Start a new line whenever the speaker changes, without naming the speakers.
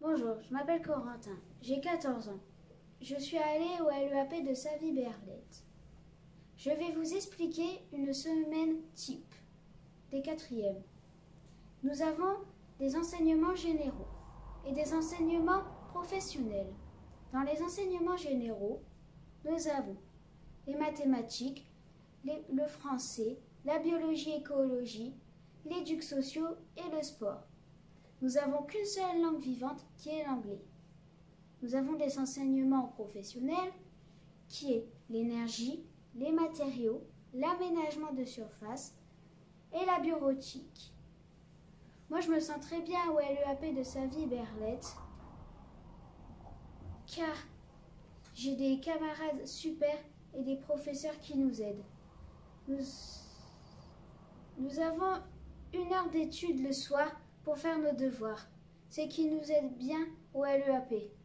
Bonjour, je m'appelle Corentin, j'ai 14 ans. Je suis allée au LEAP de Savy-Berlette. Je vais vous expliquer une semaine type des quatrièmes. Nous avons des enseignements généraux et des enseignements professionnels. Dans les enseignements généraux, nous avons les mathématiques, le français, la biologie-écologie, l'éduc sociaux et le sport. Nous n'avons qu'une seule langue vivante qui est l'anglais. Nous avons des enseignements professionnels qui est l'énergie, les matériaux, l'aménagement de surface et la bureautique. Moi, je me sens très bien au LEAP de Savy-Berlette car j'ai des camarades super et des professeurs qui nous aident. Nous avons 1 heure d'études le soir pour faire nos devoirs, ce qui nous aide bien au LEAP.